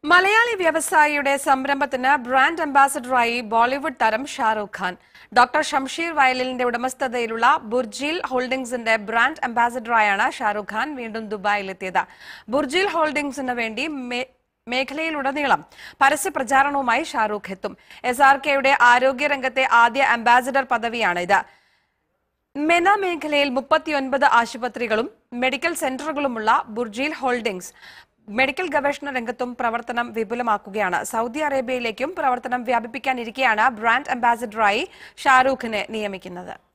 മലയാളി വ്യവസായിയുടെ സംരംഭത്തിന് ബ്രാൻഡ് അംബാസഡറായി ബോളിവുഡ് താരം ഷാരൂഖ് ഖാൻ. ഡോക്ടർ ഷംഷീർ വയലിലിന്റെ ഉടമസ്ഥതയിലുള്ള ബുർജീൽ ഹോൾഡിംഗ്സിന്റെ ബ്രാൻഡ് അംബാസഡറായാണ് ഷാരൂഖ് ഖാൻ വീണ്ടും ദുബായിലെത്തിയത്. ബുർജീൽ ഹോൾഡിംഗ്സിന് വേണ്ടി മേഖലയിലുടനീളം പരസ്യ പ്രചാരണവുമായി ഷാരൂഖ് എത്തും. SRKയുടെ ആരോഗ്യരംഗത്തെ ആദ്യ അംബാസഡർ പദവിയാണിത്. മെന മേഖലയിൽ 39 ആശുപത്രികളും മെഡിക്കൽ സെന്ററുകളുമുള്ള ബുർജീൽ ഹോൾഡിംഗ്സ് മെഡിക്കൽ ഗവേഷണ രംഗത്തും പ്രവർത്തനം വിപുലമാക്കുകയാണ്. സൗദി അറേബ്യയിലേക്കും പ്രവർത്തനം വ്യാപിപ്പിക്കാനിരിക്കെയാണ് ബ്രാൻഡ് അംബാസഡറായി ഷാരൂഖിനെ നിയമിക്കുന്നത്.